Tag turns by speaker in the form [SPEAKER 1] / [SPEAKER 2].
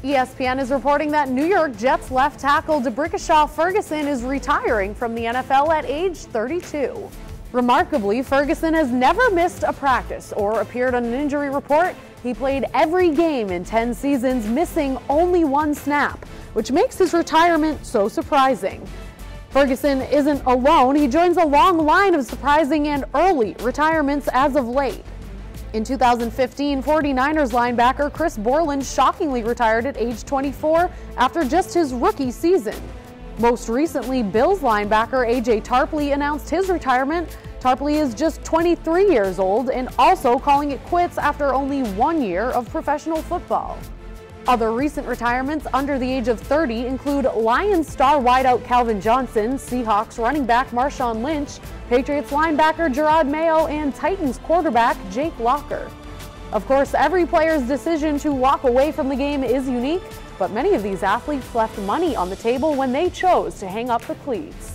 [SPEAKER 1] ESPN is reporting that New York Jets left tackle Ferguson is retiring from the NFL at age 32. Remarkably, Ferguson has never missed a practice or appeared on an injury report. He played every game in 10 seasons, missing only one snap, which makes his retirement so surprising. Ferguson isn't alone. He joins a long line of surprising and early retirements as of late. In 2015, 49ers linebacker Chris Borland shockingly retired at age 24 after just his rookie season. Most recently, Bills linebacker A.J. Tarpley announced his retirement. Tarpley is just 23 years old and also calling it quits after only 1 year of professional football. Other recent retirements under the age of 30 include Lions star wideout Calvin Johnson, Seahawks running back Marshawn Lynch, Patriots linebacker Gerard Mayo, and Titans quarterback Jake Locker. Of course, every player's decision to walk away from the game is unique, but many of these athletes left money on the table when they chose to hang up the cleats.